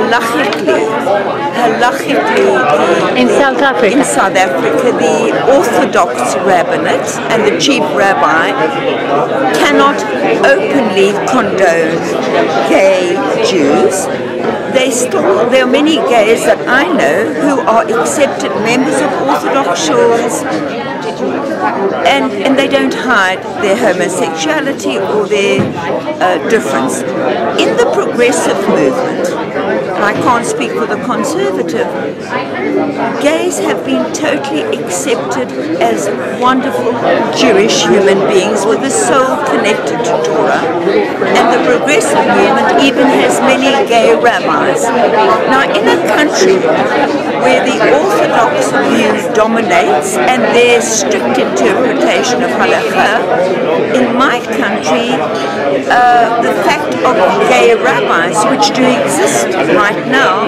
halachically, in South Africa, the Orthodox rabbinate and the chief rabbi cannot openly condone gay Jews. There are many gays that I know who are accepted members of Orthodox shuls, and they don't hide their homosexuality or their difference. In the progressive movement, and I can't speak for the conservative, gays have been totally accepted as wonderful Jewish human beings with a soul connected to Torah, and the progressive movement even has many gay rabbis. Now, in a country where the Orthodox view dominates and their strict interpretation of halakha, in my country, the fact of gay rabbis, which do exist right now,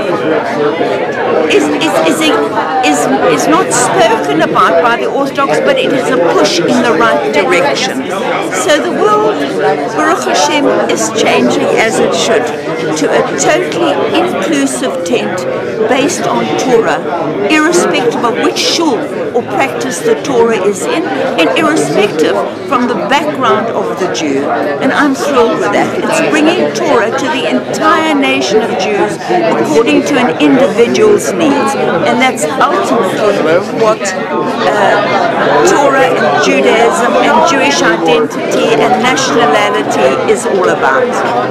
is not spoken about by the Orthodox, but it is a push in the right direction. So the world, Baruch Hashem, is changing as it should, to a totally inclusive tent based on Torah, irrespective of which shul or practice the Torah is in, and irrespective from the background of the Jew. And I'm thrilled with that. It's bringing Torah to the entire nation of Jews according to an individual's needs. And that's ultimately what Torah and Judaism and Jewish identity and nationality is all about.